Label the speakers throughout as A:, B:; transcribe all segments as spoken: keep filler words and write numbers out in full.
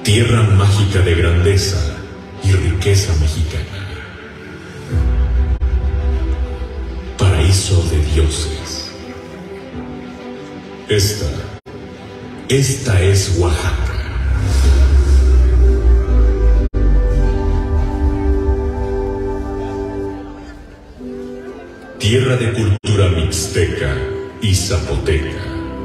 A: tierra mágica de grandeza y riqueza mexicana, paraíso de dioses. Esta, esta es Oaxaca. Tierra de cultura mixteca y zapoteca,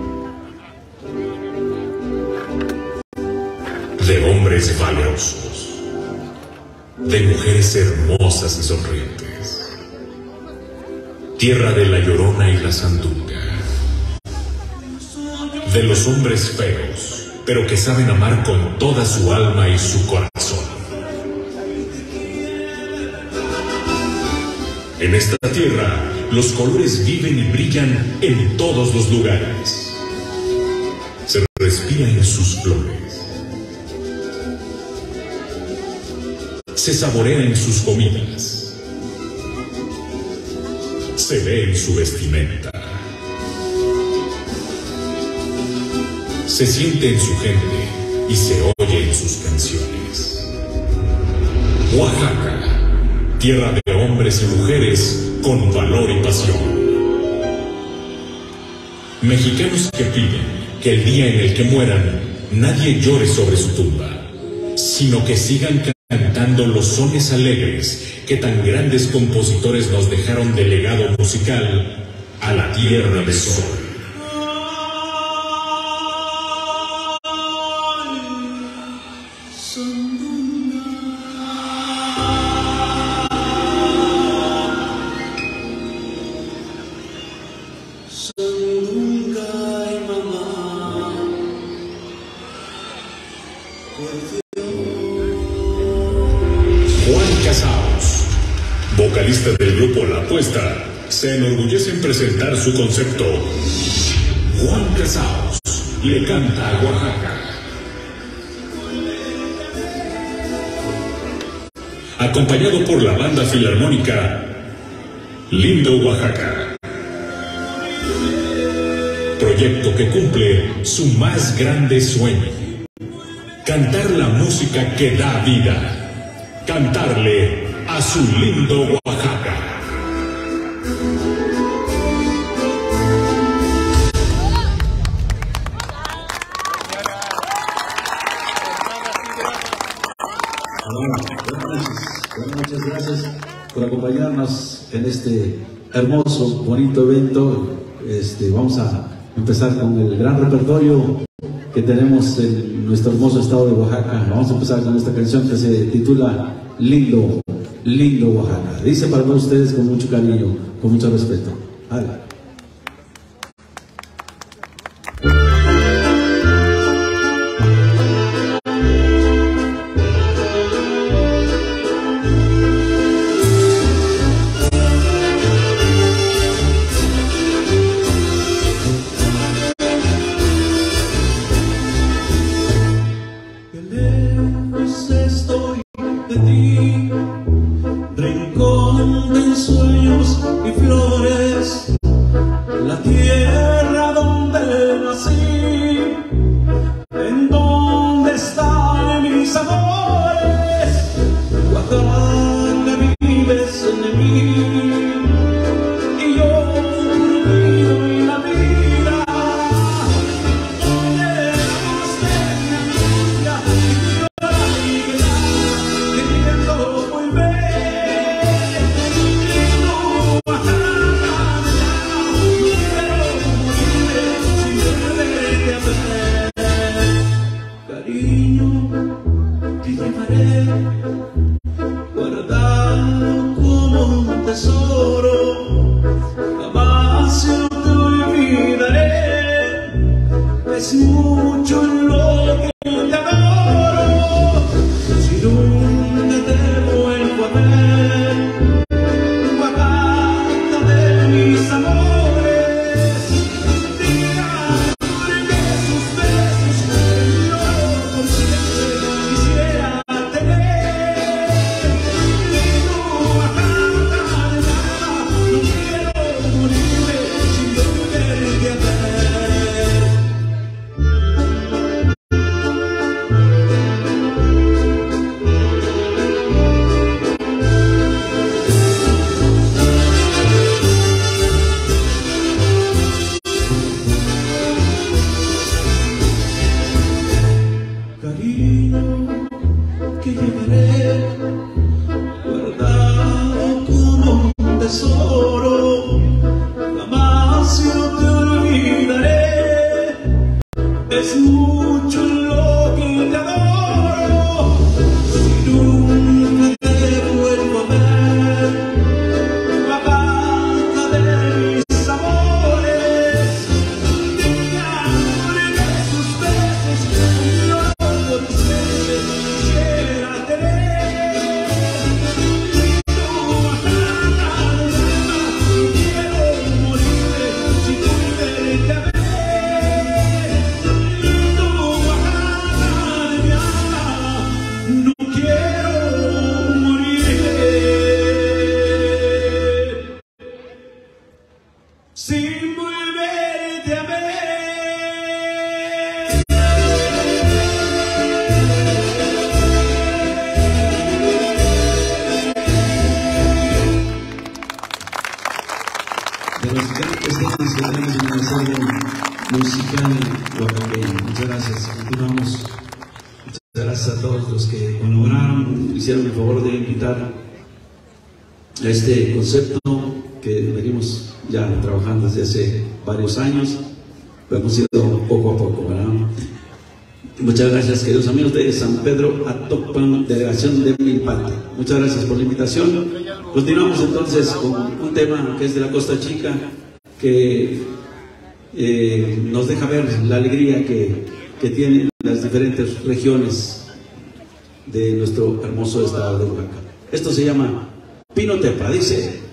A: de hombres valerosos, de mujeres hermosas y sonrientes, tierra de la Llorona y la Sandunga, de los hombres feos, pero que saben amar con toda su alma y su corazón. En esta tierra, los colores viven y brillan en todos los lugares. Se respira en sus flores. Se saborea en sus comidas. Se ve en su vestimenta. Se siente en su gente y se oye en sus canciones. Oaxaca, tierra de hombres y mujeres con valor y pasión. Mexicanos que piden que el día en el que mueran nadie llore sobre su tumba, sino que sigan cantando los sones alegres que tan grandes compositores nos dejaron de legado musical a la tierra del sol. Vocalista del grupo La Apuesta, se enorgullece en presentar su concepto. Juan Casaus le canta a Oaxaca. Acompañado por la banda filarmónica Lindo Oaxaca. Proyecto que cumple su más grande sueño: cantar la música que da vida, cantarle a su lindo Oaxaca.
B: Muchas gracias por acompañarnos en este hermoso, bonito evento. Este, vamos a empezar con el gran repertorio que tenemos en nuestro hermoso estado de Oaxaca. Vamos a empezar con esta canción que se titula Lindo, Lindo Oaxaca. Dice para todos ustedes con mucho cariño, con mucho respeto. Dale. que llevaré guardado como un tesoro, jamás yo te olvidaré. Es mucho lo que te adoro, si nunca te vuelvo a ver, la falta de mis amores, de mi amor y de sus besos, yo por siempre quisiera tener. Y tú bajada del alma, quiero morir si volverte a ver. Sin volverte a ver. De los grandes temas que tenemos en la serie musical oaxaqueña. Muchas gracias. Continuamos. Muchas gracias a todos los que colaboraron, hicieron el favor de invitar a este concepto que venimos ya trabajando desde hace varios años, pero hemos ido poco a poco, ¿verdad? Muchas gracias, queridos amigos de San Pedro Atopan, delegación de Milpalta. Muchas gracias por la invitación. Continuamos entonces con un tema que es de la Costa Chica, que eh, nos deja ver la alegría que, que tienen las diferentes regiones de nuestro hermoso estado de Oaxaca. Esto se llama Pinotepa, dice.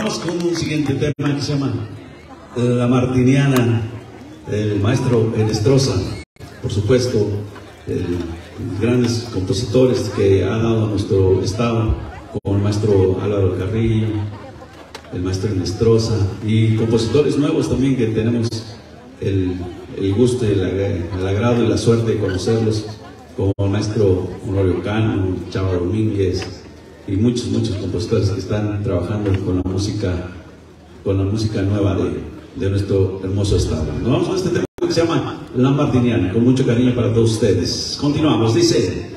B: vamos con un siguiente tema que se llama La Martiniana, el maestro Enestrosa, por supuesto, el, grandes compositores que ha dado a nuestro estado, como el maestro Álvaro Carrillo, el maestro Enestrosa, y compositores nuevos también que tenemos el, el gusto, y el, el agrado y la suerte de conocerlos, como el maestro Honorio Cano, Chava Domínguez, y muchos, muchos compositores que están trabajando con la música, con la música nueva de, de nuestro hermoso estado. Nos vamos a este tema que se llama La Martiniana, con mucho cariño para todos ustedes. Continuamos, dice...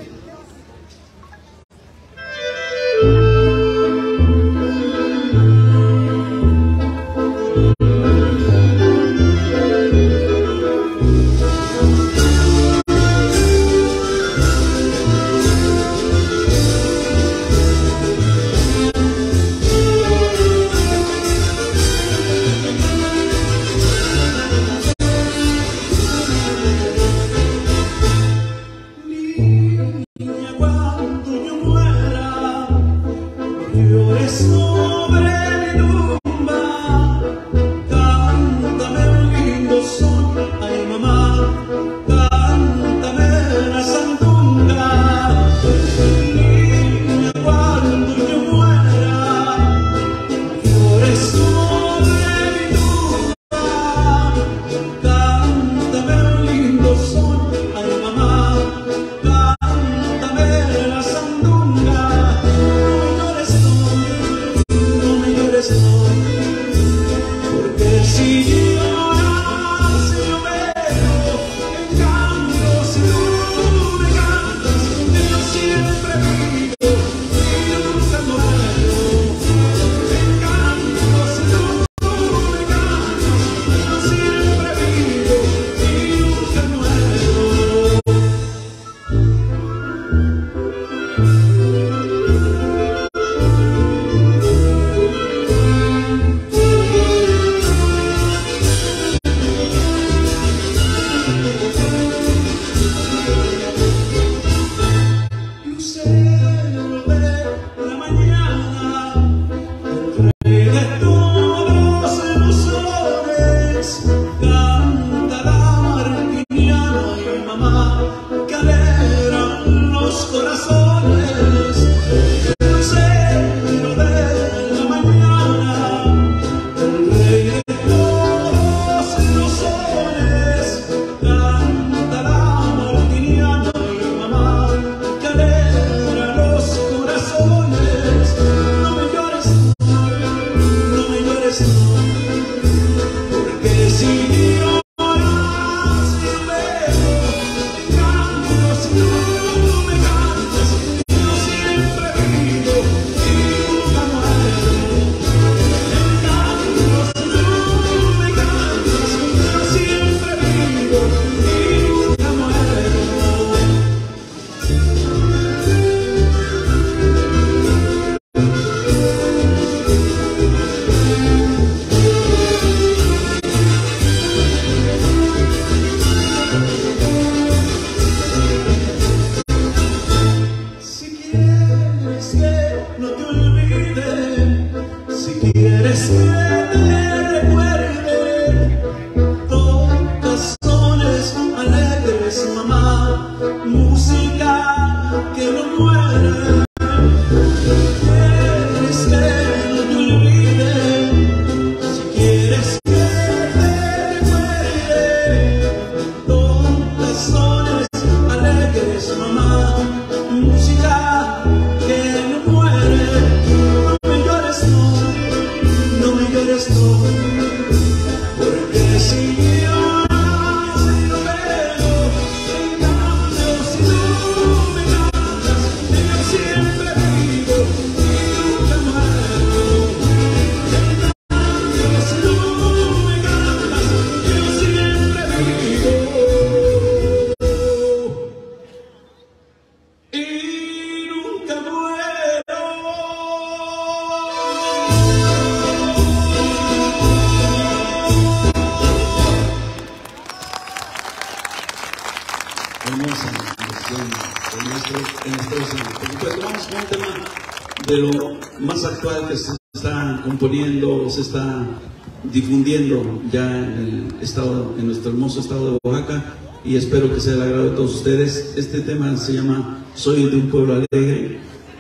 B: está componiendo, se está difundiendo ya en el estado, en nuestro hermoso estado de Oaxaca, y espero que sea el agrado de todos ustedes. Este tema se llama Soy de un pueblo alegre,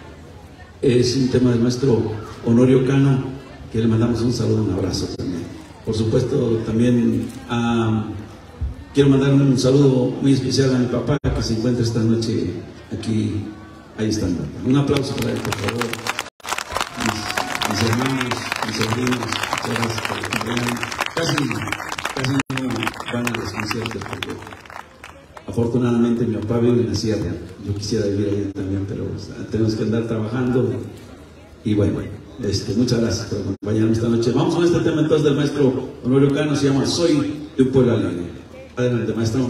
B: es un tema del maestro Honorio Cano, que le mandamos un saludo, un abrazo también. Por supuesto, también a, quiero mandar un saludo muy especial a mi papá, que se encuentra esta noche aquí, ahí están. Un aplauso para él, por favor. Mis, mis hermanos, mis sobrinos, muchas gracias por el cumpleaños. Casi, casi no van a los conciertos, porque afortunadamente mi papá vive en la sierra. Yo quisiera vivir ahí también, pero tenemos que andar trabajando. Y bueno, este, muchas gracias por acompañarnos esta noche. Vamos con este tema entonces del maestro Honorio Cano, se llama Soy de un pueblo alegre. Adelante, maestro.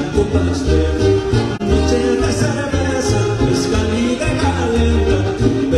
C: Noche de cerveza, mezcal y de calenta.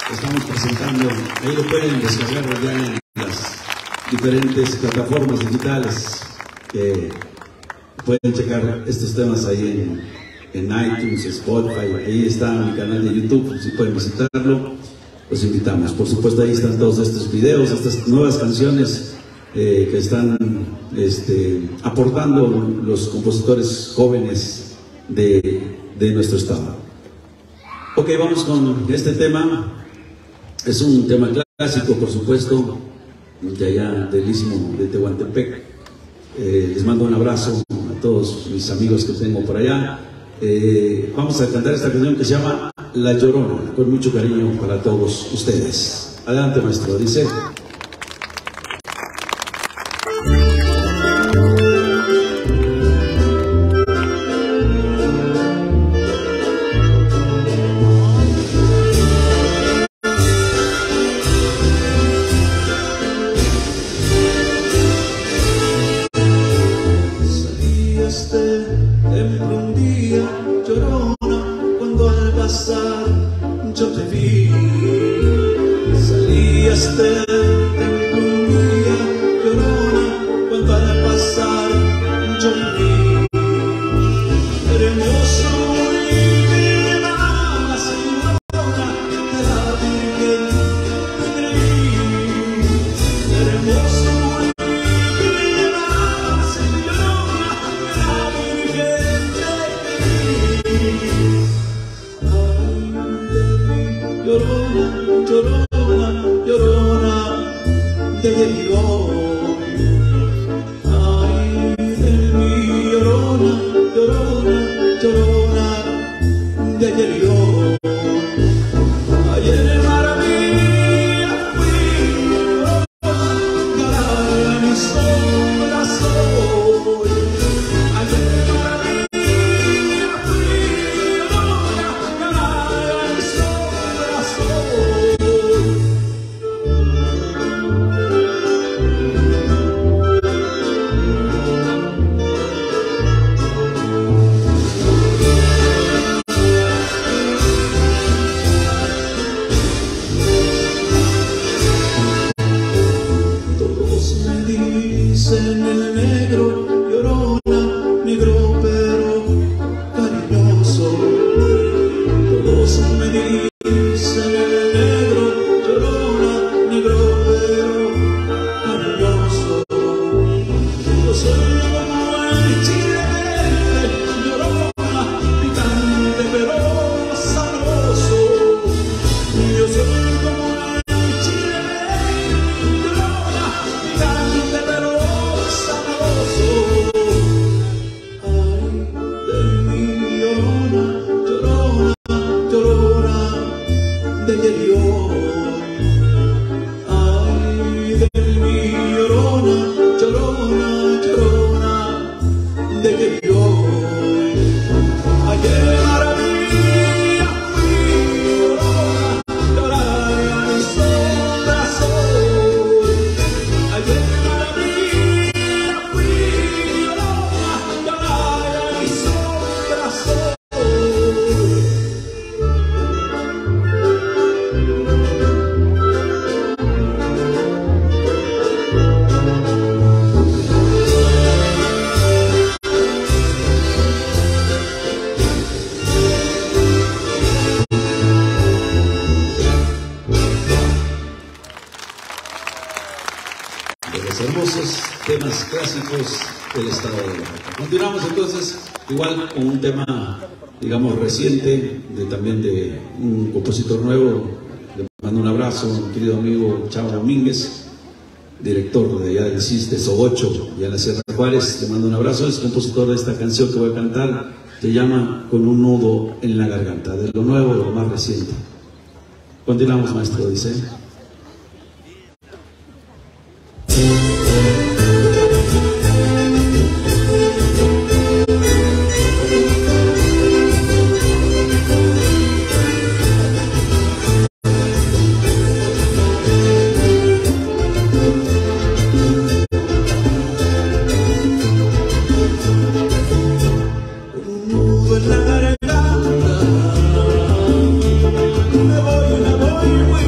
B: estamos presentando. Ahí lo pueden descargar ya en las diferentes plataformas digitales, que pueden checar estos temas ahí en, en iTunes, Spotify. Ahí está mi canal de YouTube, si pueden visitarlo, los invitamos. Por supuesto, ahí están todos estos videos, estas nuevas canciones eh, que están este, aportando los compositores jóvenes de, de nuestro estado. Ok, vamos con este tema. Es un tema clásico, por supuesto, de allá del Istmo de Tehuantepec. Eh, les mando un abrazo a todos mis amigos que tengo por allá. Eh, vamos a cantar esta canción que se llama La Llorona, con mucho cariño para todos ustedes. Adelante, maestro. Dice: del estado de Oaxaca. Continuamos entonces igual con un tema, digamos, reciente, de, también de un compositor nuevo. Le mando un abrazo a mi querido amigo Chavo Domínguez, director de allá del C I S de Sogocho, y en la Sierra Juárez. Le mando un abrazo. Es compositor de esta canción que voy a cantar, se llama Con un nudo en la garganta, de lo nuevo, de lo más reciente. Continuamos, maestro, dice.
C: Me voy, me voy, me voy.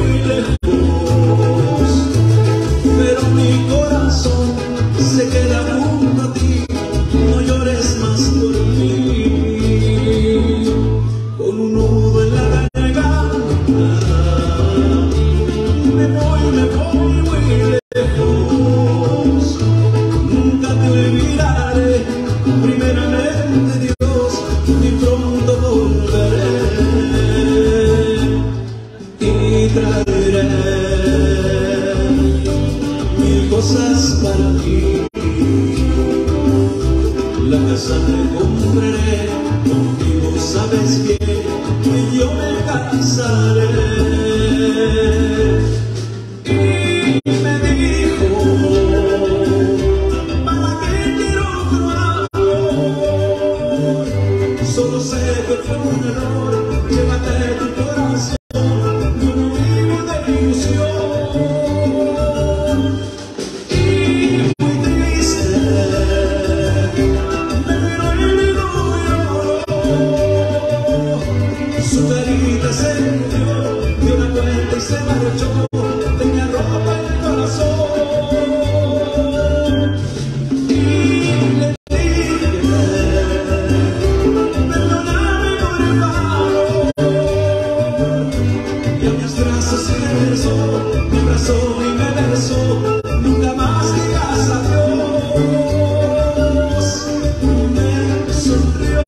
B: lejos, nunca te olvidaré, primeramente Dios, y pronto volveré y traeré mil cosas para ti. La casa te compraré, contigo sabes bien que yo me cansaré. Y me dijo, ¿para qué quiero otro amor? Solo sé que fue un error, llévate tu corazón, yo no vivo de ilusión. Se marchó, tenía ropa en el corazón y le dije, perdóname por el favor, y a mis brazos se me besó, me abrazó y me besó, nunca más digas adiós, me sonrió.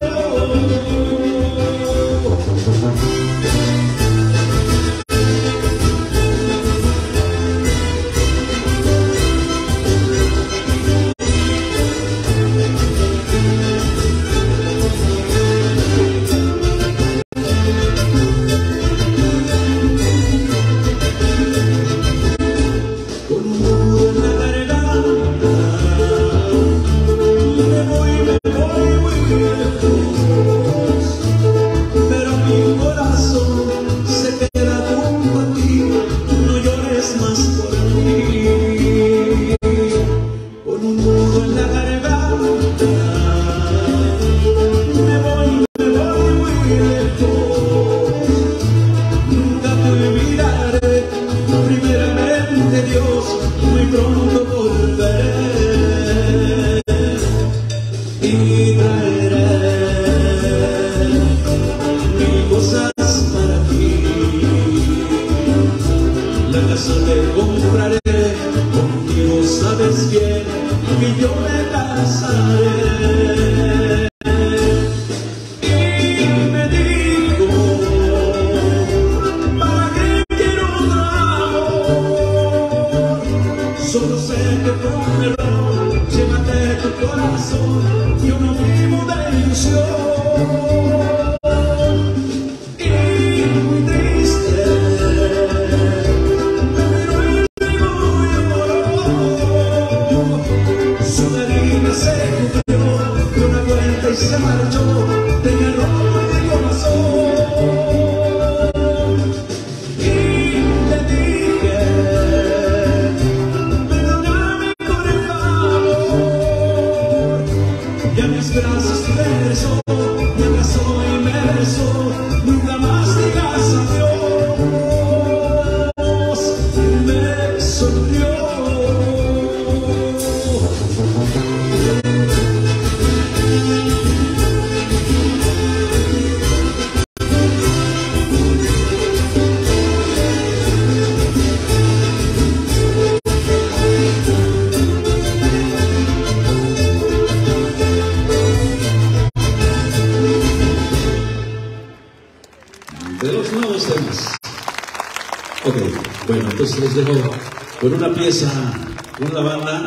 B: Les dejo con una pieza, con la banda.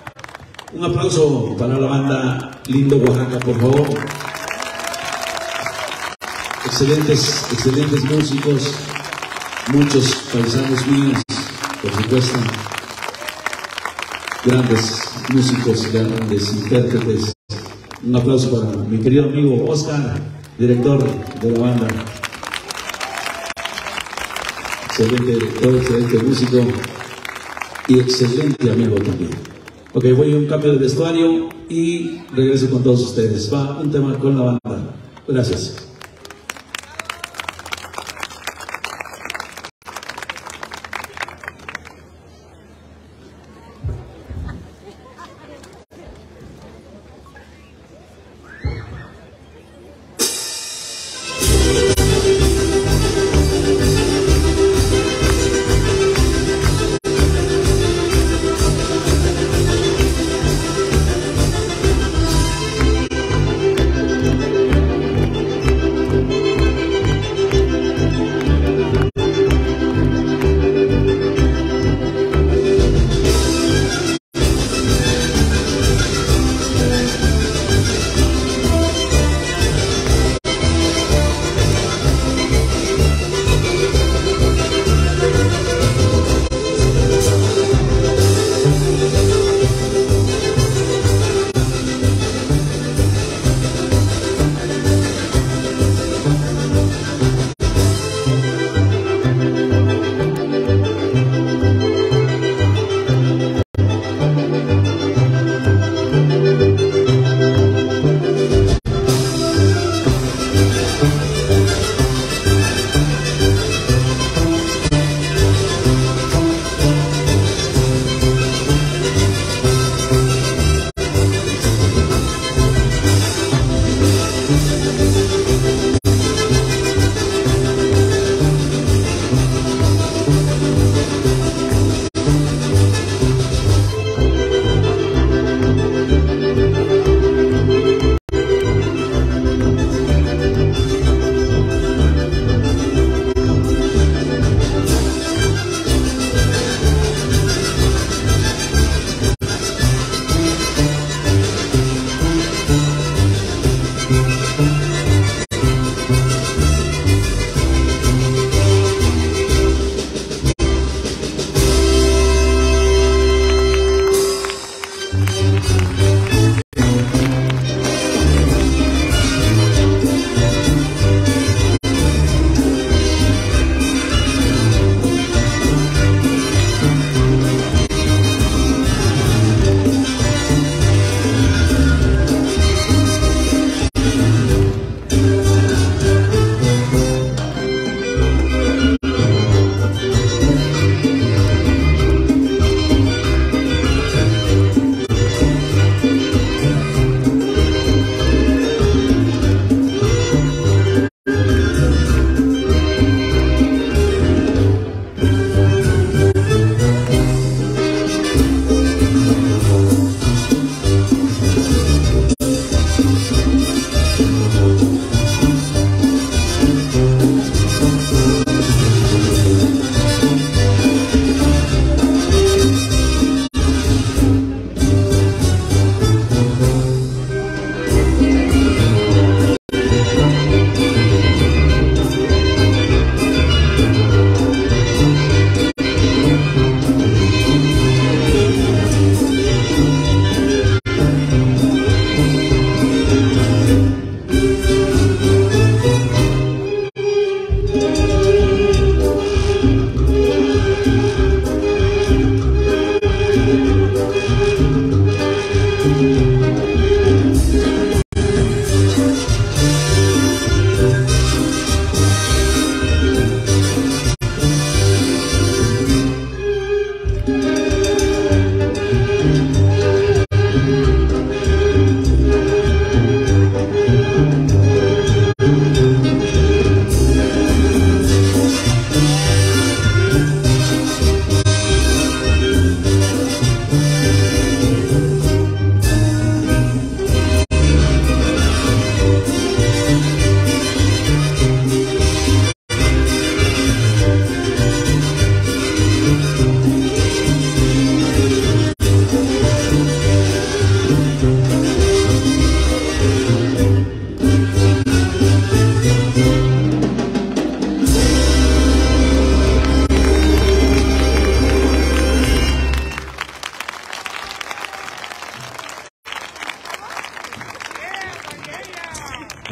B: Un aplauso para la banda Lindo Oaxaca, por favor. Excelentes, excelentes músicos, muchos paisanos míos, por supuesto. Grandes músicos, grandes intérpretes. Un aplauso para mi querido amigo Oscar, director de la banda. Excelente director, excelente músico y excelente amigo también. Ok, voy a un cambio de vestuario y regreso con todos ustedes. Va un tema con la banda. Gracias.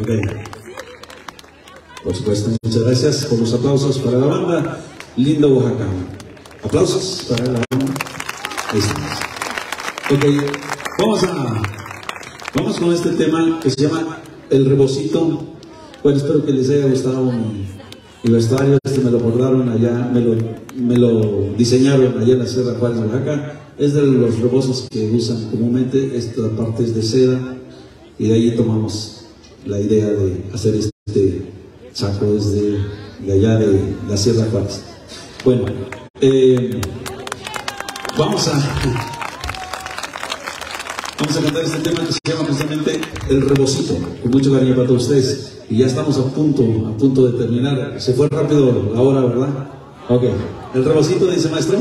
B: Ok. Por supuesto, muchas gracias por los aplausos para la banda. Lindo Oaxaca. Aplausos para la banda. Ahí estamos. Ok, vamos a... Vamos con este tema que se llama El Rebocito. Bueno, espero que les haya gustado mi, mi vestuario. Este me lo bordaron allá, me lo, me lo diseñaron allá en la Sierra Juárez, Oaxaca. Es de los rebozos que usan comúnmente. Esta parte es de seda y de ahí tomamos la idea de hacer este saco desde de allá de la Sierra Juárez. Bueno, eh, vamos a... Vamos a cantar este tema que se llama justamente El Rebocito, con mucho cariño para todos ustedes. Y ya estamos a punto, a punto de terminar. Se fue rápido la hora, ¿verdad? Ok. El Rebocito, dice maestro.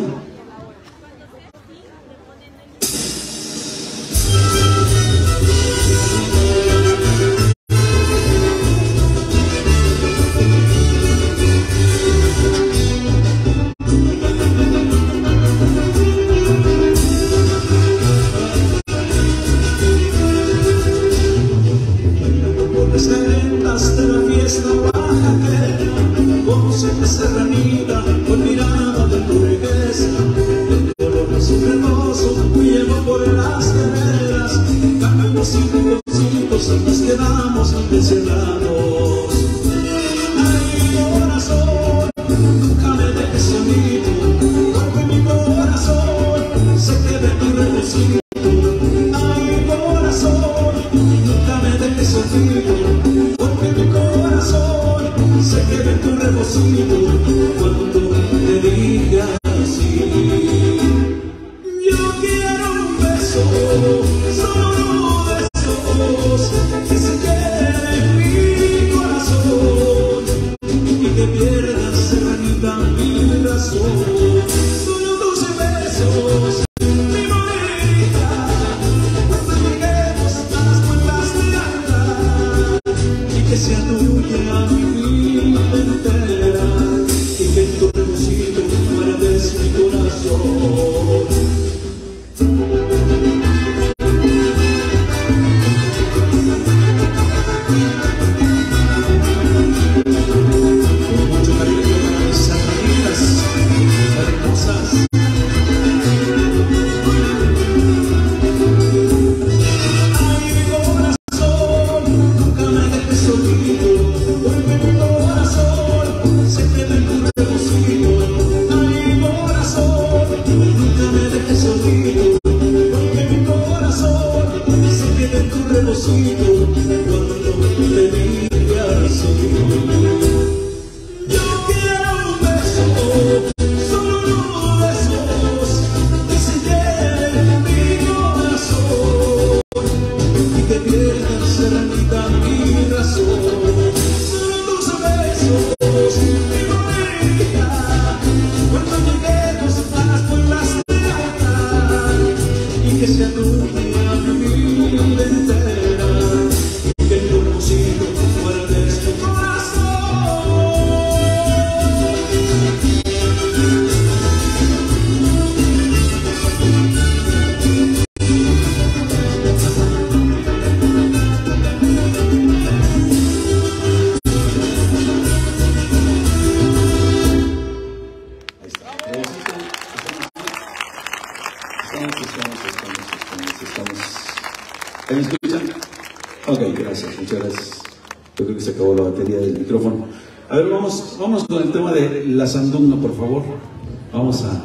B: La sandunga, por favor. Vamos a,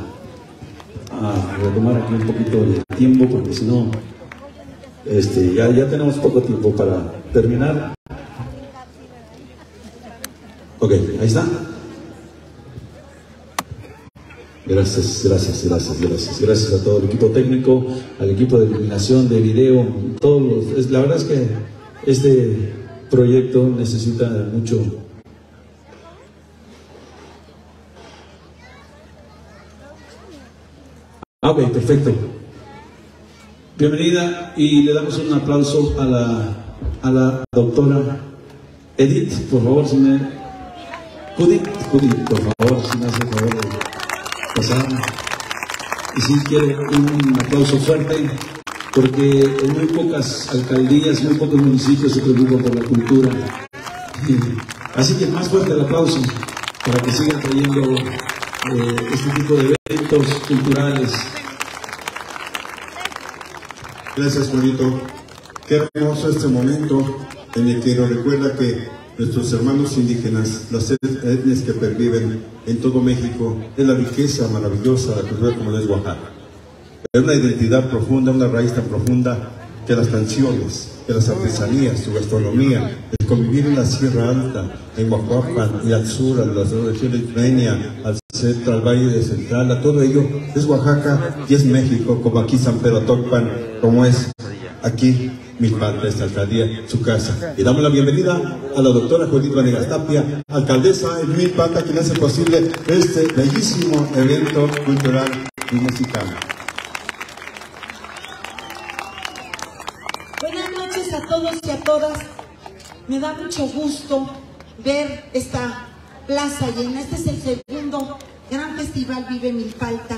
B: a retomar aquí un poquito el tiempo, porque si no, este, ya, ya tenemos poco tiempo para terminar. Ok, ahí está. Gracias, gracias, gracias, gracias. Gracias a todo el equipo técnico, al equipo de iluminación, de video, todos los, la verdad es que este proyecto necesita mucho. Ah, ok, perfecto. Bienvenida y le damos un aplauso a la, a la doctora Edith, por favor, si me... Judith, Judith, por favor, si me hace el favor de pasar. Y si quiere un aplauso fuerte porque en muy pocas alcaldías, muy pocos municipios se preocupan por la cultura. Así que más fuerte el aplauso para que sigan trayendo eh, este tipo de eventos culturales.
C: Gracias, Juanito. Qué hermoso este momento en el que nos recuerda que nuestros hermanos indígenas, las etnias que perviven en todo México, es la riqueza maravillosa de la cultura como es Oaxaca. Es una identidad profunda, una raíz tan profunda que las canciones, que las artesanías, su gastronomía, el convivir en la Sierra Alta, en Oaxaca y al sur, a la región ismeña, al centro, al Valle de Central, a todo ello es Oaxaca y es México, como aquí San Pedro Tocpan, como es aquí Milpalta, esta alcaldía, su casa. Y damos la bienvenida a la doctora Judith Vanegas Tapia, alcaldesa de Milpalta, quien hace posible este bellísimo evento cultural y musical.
D: Buenas noches a todos y a todas. Me da mucho gusto ver esta plaza llena. Este es el segundo gran festival Vive Milpalta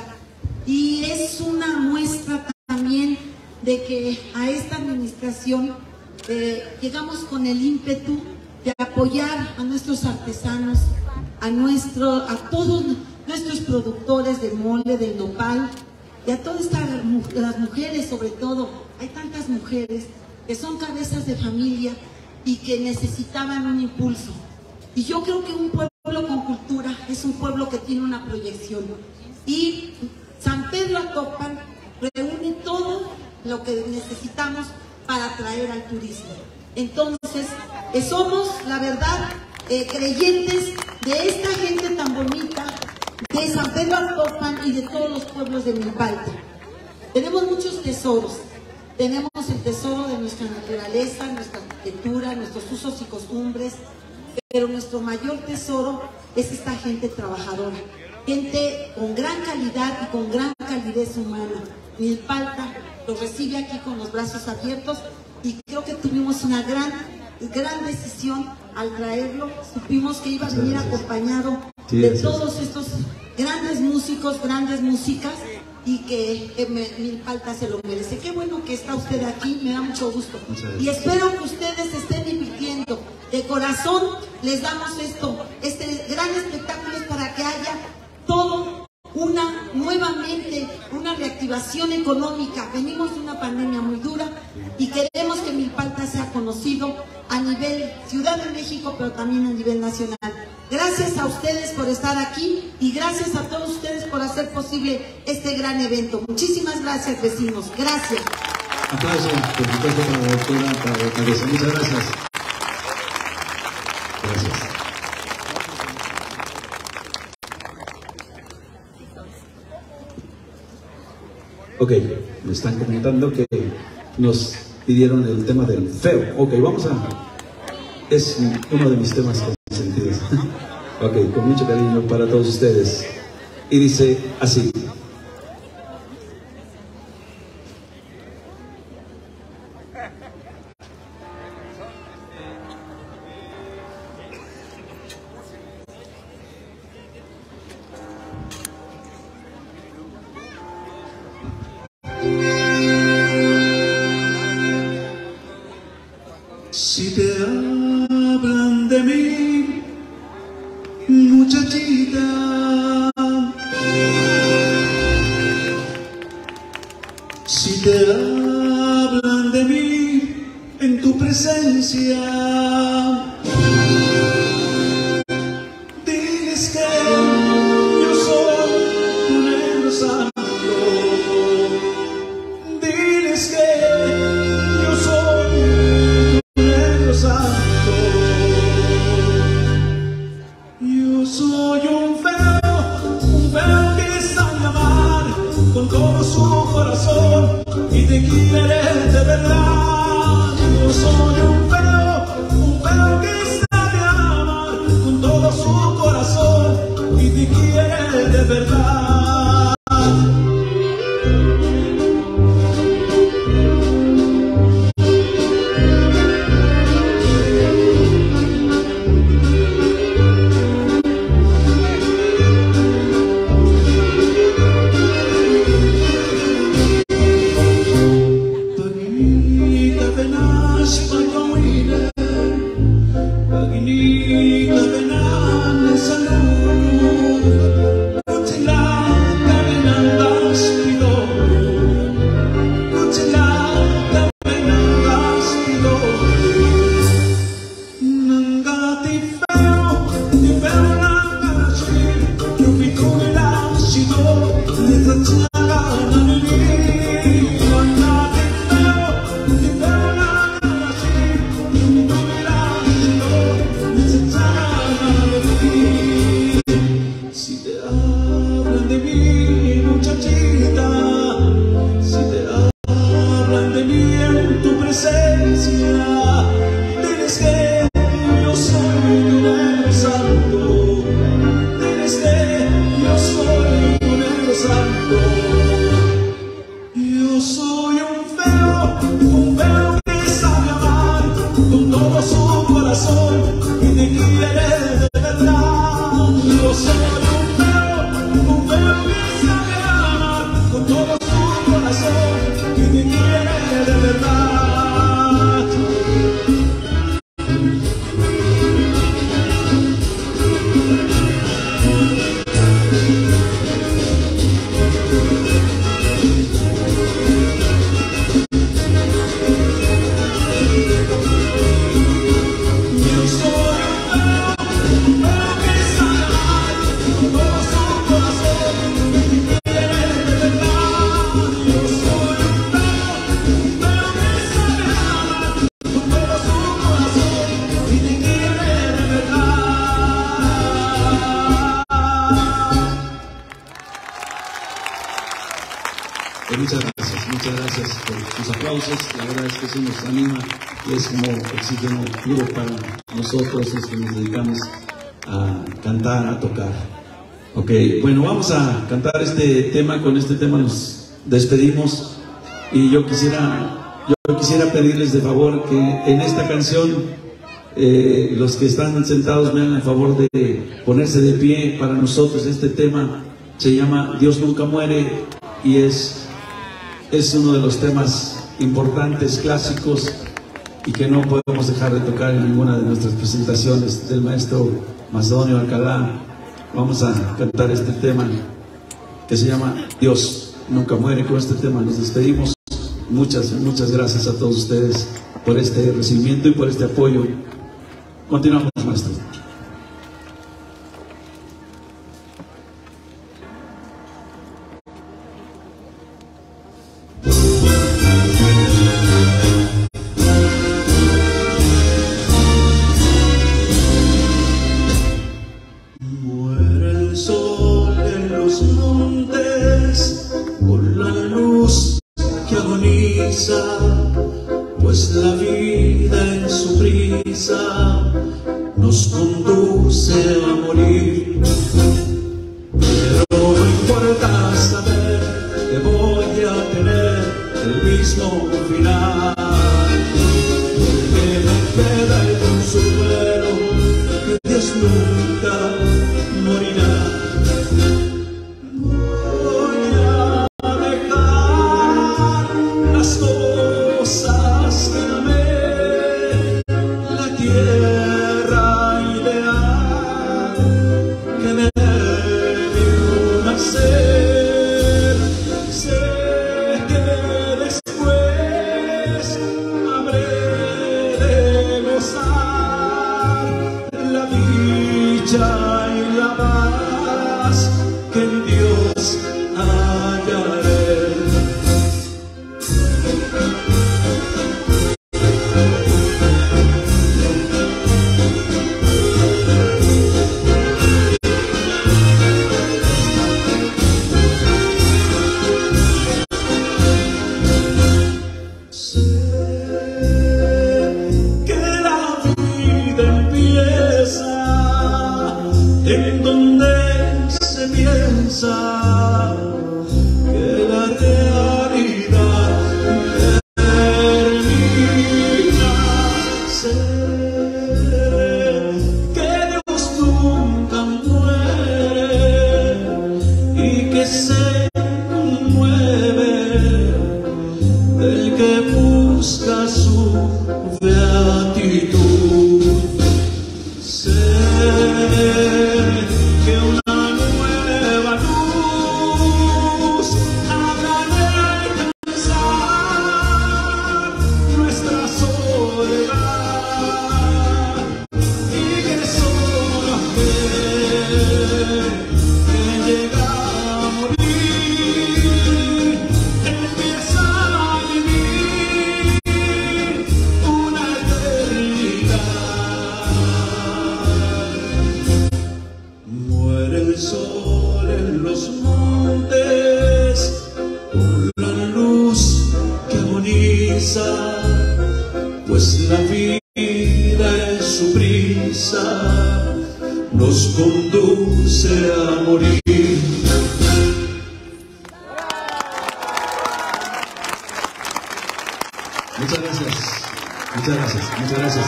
D: y es una muestra también de que a esta administración eh, llegamos con el ímpetu de apoyar a nuestros artesanos, a, nuestro, a todos nuestros productores del mole, del nopal, y a todas estas, las mujeres sobre todo. Hay tantas mujeres que son cabezas de familia y que necesitaban un impulso. Y yo creo que un pueblo con cultura es un pueblo que tiene una proyección. Y San Pedro Atopán reúne todo lo que necesitamos para atraer al turismo. Entonces, eh, somos, la verdad, eh, creyentes de esta gente tan bonita, de San Pedro Atopán y de todos los pueblos de Milpalta. Tenemos muchos tesoros. Tenemos el tesoro de nuestra naturaleza, nuestra arquitectura, nuestros usos y costumbres, pero nuestro mayor tesoro es esta gente trabajadora, gente con gran calidad y con gran calidez humana. Milpalta lo recibe aquí con los brazos abiertos y creo que tuvimos una gran, gran decisión al traerlo. Supimos que iba a venir acompañado de todos estos grandes músicos, grandes músicas, y que, que me, Milpalta se lo merece. Qué bueno que está usted aquí, me da mucho gusto. Y espero que ustedes estén divirtiendo. De corazón les damos esto, este gran espectáculo es para que haya todo una, nuevamente, una reactivación económica. Venimos de una pandemia muy dura y queremos que Milpalta sea conocido a nivel Ciudad de México, pero también a nivel nacional. Gracias a ustedes por estar aquí y gracias a todos ustedes por hacer posible este gran evento. Muchísimas gracias, vecinos. Gracias.
B: Aplauso, por supuesto, para la doctora, para la alcaldesa. Muchas gracias. Gracias. Ok, me están comentando que nos pidieron el tema del feo. Ok, vamos a... Es uno de mis temas consentidos. Ok, con mucho cariño para todos ustedes. Y dice así.
E: Si te hablan de mí, muchachita, si te hablan de mí en tu presencia, diles que yo soy tu negro santo, diles que yo soy santo. Yo soy un feo, un feo que sabe amar con todo su corazón y te quiere de verdad. Yo soy un feo, un feo que sabe amar con todo su corazón y te quiere de verdad.
B: Muchas gracias, muchas gracias por sus aplausos. La verdad es que eso nos anima y es como oxígeno puro para nosotros los que nos dedicamos a cantar, a tocar. Ok, bueno, vamos a cantar este tema. Con este tema nos despedimos y yo quisiera, yo quisiera pedirles de favor que en esta canción eh, los que están sentados me hagan el favor de ponerse de pie para nosotros. Este tema se llama Dios nunca muere y es Es uno de los temas importantes, clásicos, y que no podemos dejar de tocar en ninguna de nuestras presentaciones del maestro Macedonio Alcalá. Vamos a cantar este tema que se llama Dios nunca muere. Con este tema nos despedimos. Muchas, muchas gracias a todos ustedes por este recibimiento y por este apoyo. Continuamos, maestro.
E: Pues la vida en su prisa nos conduce a morir. Pero no importa saber que voy a tener el mismo final, porque me queda el consuelo que Dios nunca morirá. Llegamos
B: Muchas gracias. Muchas gracias. Muchas gracias.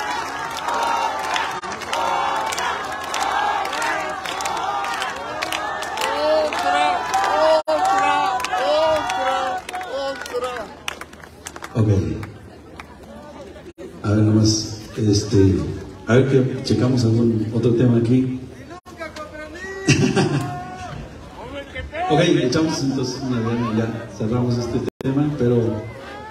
B: Ok. A ver, nomás, este, a ver que checamos algún otro tema aquí. Ok, echamos entonces una vez, ya cerramos este tema, pero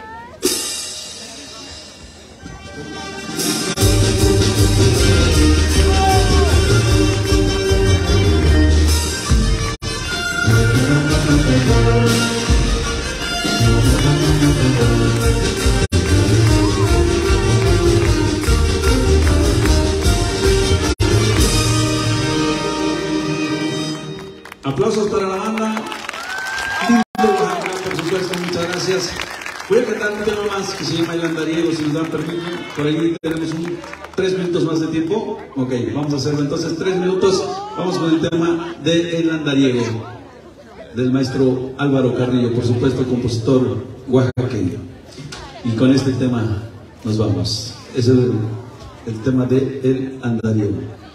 B: aplausos para la banda. Por supuesto, muchas gracias. Voy a cantar un tema más que se llama El Andariego, si nos dan permiso. Por ahí tenemos un, tres minutos más de tiempo. Ok, vamos a hacerlo entonces, tres minutos. Vamos con el tema de El Andariego, del maestro Álvaro Carrillo, por supuesto, compositor oaxaqueño. Y con este tema nos vamos. Es el, el tema de El Andariego.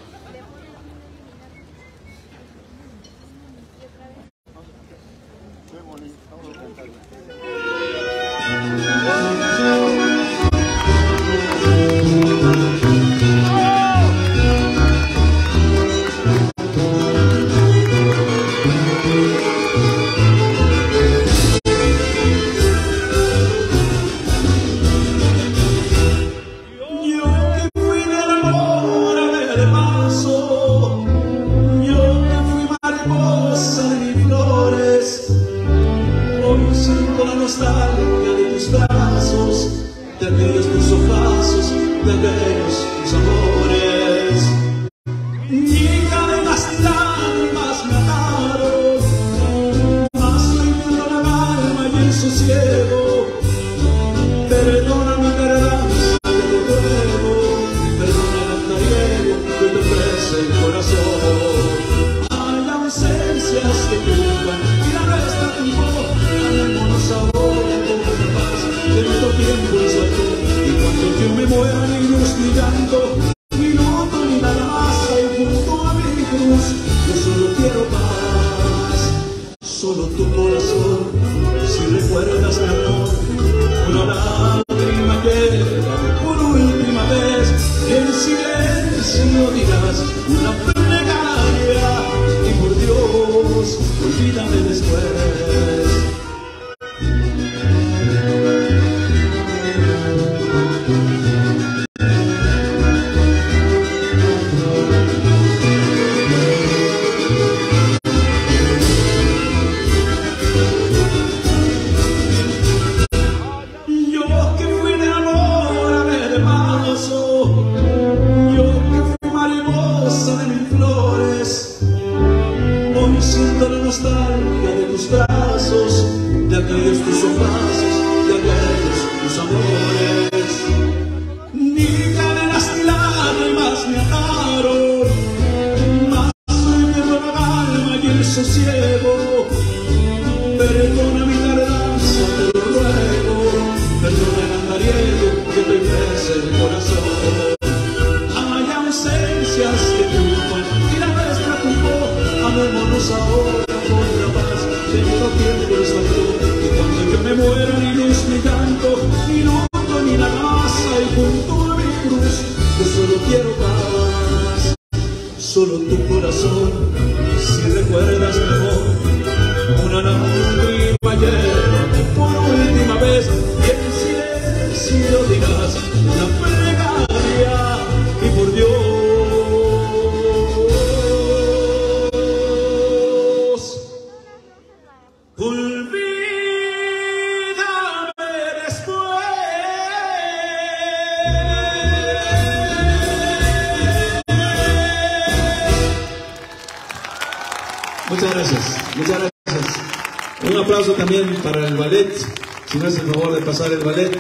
B: Muchas gracias, muchas gracias. Un aplauso también para el ballet, si me hace el favor de pasar el ballet.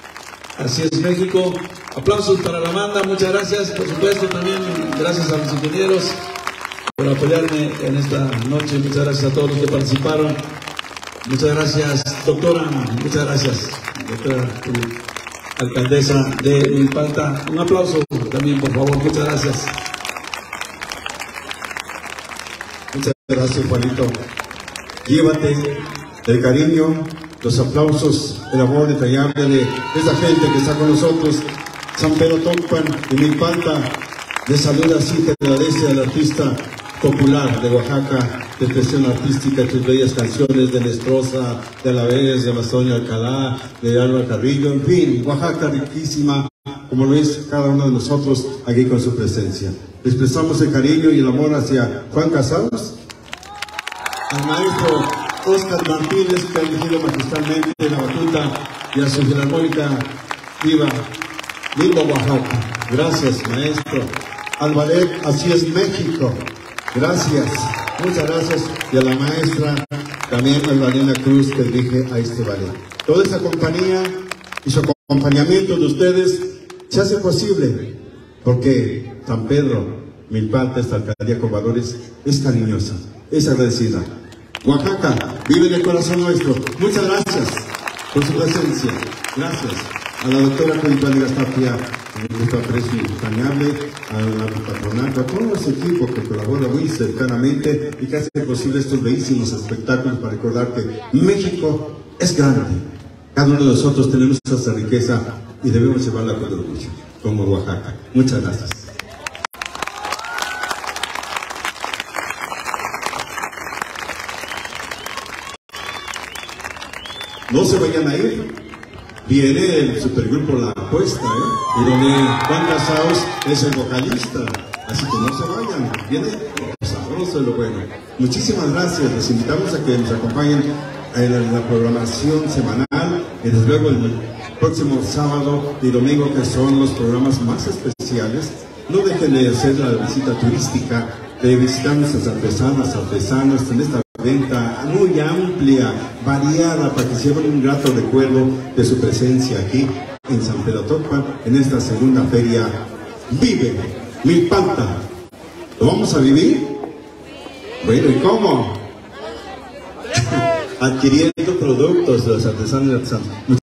B: Así es México. Aplausos para la banda, muchas gracias. Por supuesto también gracias a los ingenieros por apoyarme en esta noche. Muchas gracias a todos los que participaron. Muchas gracias, doctora. Muchas gracias, doctora alcaldesa de Milpalta. Un aplauso también, por favor. Muchas gracias.
C: Muchas gracias, Juanito. Llévate el cariño, los aplausos, el amor detallable de esa gente que está con nosotros. San Pedro Tocpan y Milpalta le saluda así, que agradece al artista popular de Oaxaca, de expresión artística, sus bellas canciones de Nestrosa, de Alavés, de Bastoño Alcalá, de Álvaro Carrillo, en fin, Oaxaca riquísima, como lo es cada uno de nosotros aquí con su presencia. Expresamos el cariño y el amor hacia Juan Casados, al maestro Oscar Martínez, que ha dirigido magistralmente la batuta, y a su filarmónica viva, lindo Oaxaca. Gracias, maestro. Al ballet Así es México. Gracias, muchas gracias. Y a la maestra, también a Valena Cruz, que dirige a este ballet. Toda esta compañía y su acompañamiento de ustedes se hace posible porque San Pedro, Milpalta, esta alcaldía con valores, es cariñosa, es agradecida. Oaxaca vive en el corazón nuestro. Muchas gracias por su presencia. Gracias a la doctora Consuelo Tapia, nuestro aprecio entrañable, a la patronato, a todo ese equipo que colabora muy cercanamente y que hace posible estos bellísimos espectáculos para recordar que México es grande. Cada uno de nosotros tenemos esa riqueza y debemos llevarla con orgullo, como Oaxaca. Muchas gracias. No se vayan a ir. Viene el supergrupo La Apuesta, ¿eh? Y donde Juan Casados es el vocalista. Así que no se vayan. Viene lo sabroso y lo bueno. Muchísimas gracias. Les invitamos a que nos acompañen en la programación semanal y desde luego el próximo sábado y domingo, que son los programas más especiales. No dejen de hacer la visita turística, de visitar nuestras artesanas, artesanos en esta venta muy amplia, variada, para que se lleven un grato recuerdo de su presencia aquí en San Pedro Tocpan, en esta segunda feria Vive Milpalta. ¿Lo vamos a vivir? Bueno, ¿y cómo? Adquiriendo productos de los artesanos y artesanos.